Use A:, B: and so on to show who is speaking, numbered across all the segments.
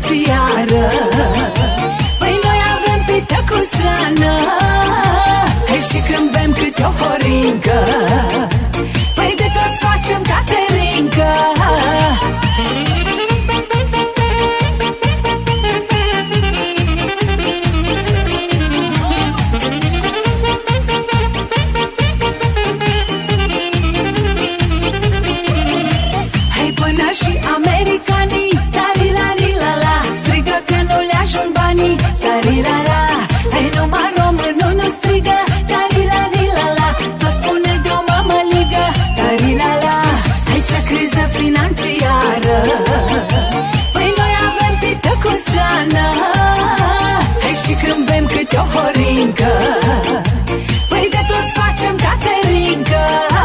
A: financiară. Păi noi avem pită cu slană, hai și când bem câte o horincă, păi de toți facem caterincă. Hai până și americanii, tari-la-ri-la-la, strigă că nu le ajung banii, tari-la-la. Hai numai românul nu strigă, tari-la-ri-la-la, tot pune de o mămăligă, tari-la-la. Hai ce criză financiară, păi noi avem pită cu slană, hai și când bem câte o horincă, păi de toți facem caterincă.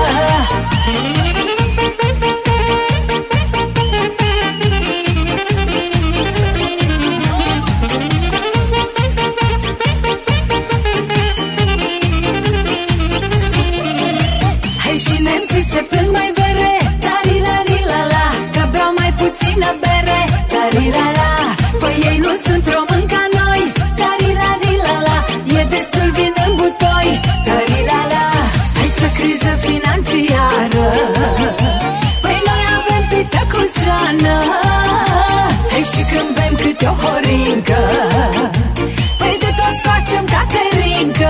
A: Hai și nemții se plâng mai vere, tari-la-ri-la-la, că beau mai puțină bere, tari-la-la. Păi ei nu sunt români ca noi, tari-la-ri-la-la, e destul vin în butoi, tari-la-la. Hai ce criză financiară, păi noi avem pită cu slană, hai și când bem câte o horincă, păi de toți facem caterincă.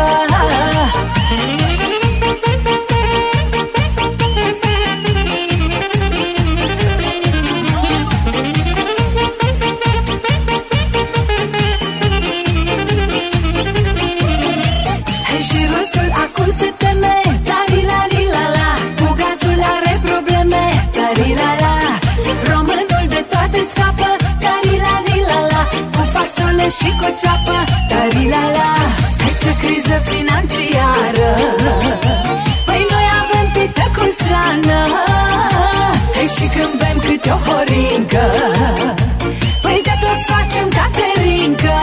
A: Hai și rusul acum se teme, tari-la-ri-la-la, cu gazul are probleme, tari-la-la. Românul de toate scapă, tari-la-ri-la-la, cu fasole și cu ceapă, tari-la-la. Hai ce criză financiară, păi noi avem pită cu slană, hai și când bem câte o horincă, păi de toți facem caterincă.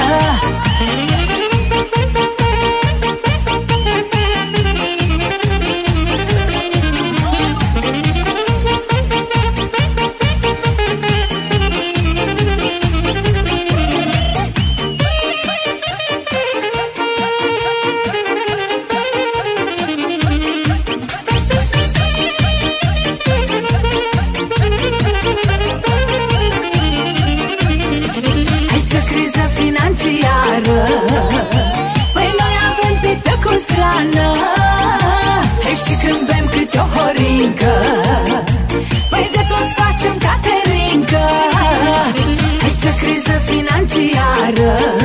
A: Financiară, păi noi avem pită cu slană, hai și când bem câte o horincă, păi de toți facem caterincă. Hai ce criză financiară,